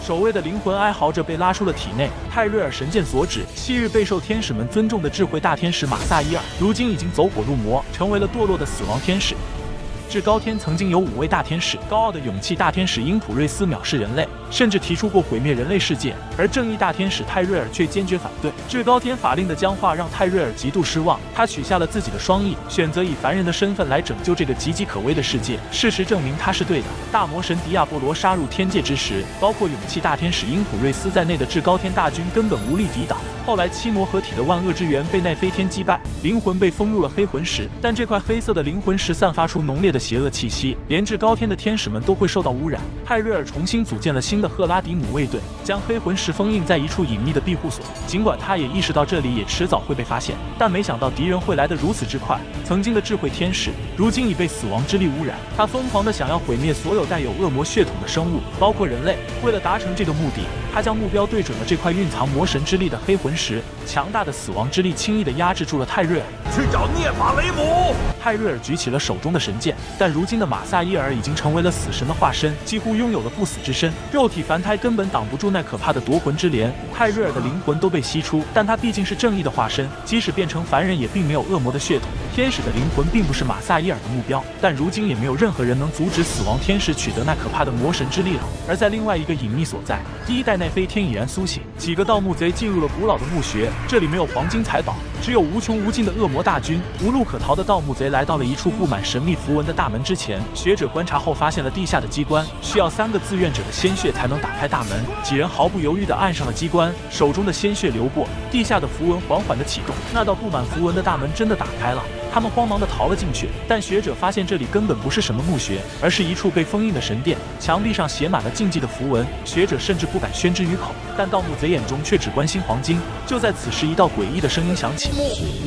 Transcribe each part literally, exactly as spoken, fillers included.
守卫的灵魂哀嚎着被拉出了体内。泰瑞尔神剑所指，昔日备受天使们尊重的智慧大天使马萨伊尔，如今已经走火入魔，成为了堕落的死亡天使。 至高天曾经有五位大天使，高傲的勇气大天使英普瑞斯藐视人类，甚至提出过毁灭人类世界，而正义大天使泰瑞尔却坚决反对。至高天法令的僵化让泰瑞尔极度失望，他取下了自己的双翼，选择以凡人的身份来拯救这个岌岌可危的世界。事实证明他是对的。大魔神迪亚波罗杀入天界之时，包括勇气大天使英普瑞斯在内的至高天大军根本无力抵挡。后来七魔合体的万恶之源被奈飞天击败，灵魂被封入了黑魂石，但这块黑色的灵魂石散发出浓烈的 邪恶气息，连至高天的天使们都会受到污染。泰瑞尔重新组建了新的赫拉迪姆卫队，将黑魂石封印在一处隐秘的庇护所。尽管他也意识到这里也迟早会被发现，但没想到敌人会来得如此之快。曾经的智慧天使，如今已被死亡之力污染。他疯狂地想要毁灭所有带有恶魔血统的生物，包括人类。为了达成这个目的，他将目标对准了这块蕴藏魔神之力的黑魂石。强大的死亡之力轻易地压制住了泰瑞尔。 去找涅法雷姆！ 泰瑞尔举起了手中的神剑，但如今的马萨伊尔已经成为了死神的化身，几乎拥有了不死之身。肉体凡胎根本挡不住那可怕的夺魂之镰。泰瑞尔的灵魂都被吸出，但他毕竟是正义的化身，即使变成凡人，也并没有恶魔的血统。天使的灵魂并不是马萨伊尔的目标，但如今也没有任何人能阻止死亡天使取得那可怕的魔神之力了。而在另外一个隐秘所在，第一代奈飞天已然苏醒，几个盗墓贼进入了古老的墓穴，这里没有黄金财宝，只有无穷无尽的恶魔大军。无路可逃的盗墓贼来到了一处布满神秘符文的大门之前，学者观察后发现了地下的机关，需要三个自愿者的鲜血才能打开大门。几人毫不犹豫地按上了机关，手中的鲜血流过，地下的符文缓缓地启动，那道布满符文的大门真的打开了。他们慌忙地逃了进去，但学者发现这里根本不是什么墓穴，而是一处被封印的神殿，墙壁上写满了禁忌的符文，学者甚至不敢宣之于口，但盗墓贼眼中却只关心黄金。就在此时，一道诡异的声音响起。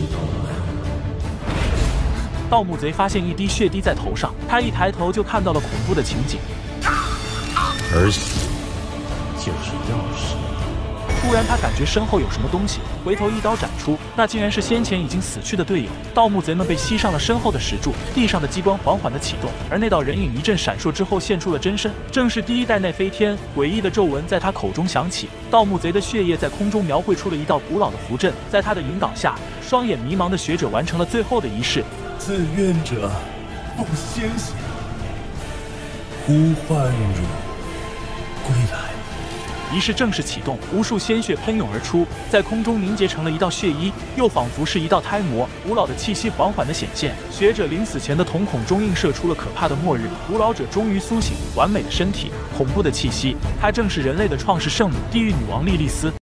盗墓贼发现一滴血滴在头上，他一抬头就看到了恐怖的情景。 儿媳就是钥匙。 突然，他感觉身后有什么东西，回头一刀斩出，那竟然是先前已经死去的队友。盗墓贼们被吸上了身后的石柱，地上的机关缓缓地启动，而那道人影一阵闪烁之后现出了真身，正是第一代奈飞天。诡异的皱纹在他口中响起，盗墓贼的血液在空中描绘出了一道古老的符阵，在他的引导下，双眼迷茫的学者完成了最后的仪式。 自愿者奉鲜血呼唤汝归来。 仪式正式启动，无数鲜血喷涌而出，在空中凝结成了一道血衣，又仿佛是一道胎魔。古老的气息缓缓地显现，学者临死前的瞳孔中映射出了可怕的末日。古老者终于苏醒，完美的身体，恐怖的气息，她正是人类的创世圣母——地狱女王莉莉丝。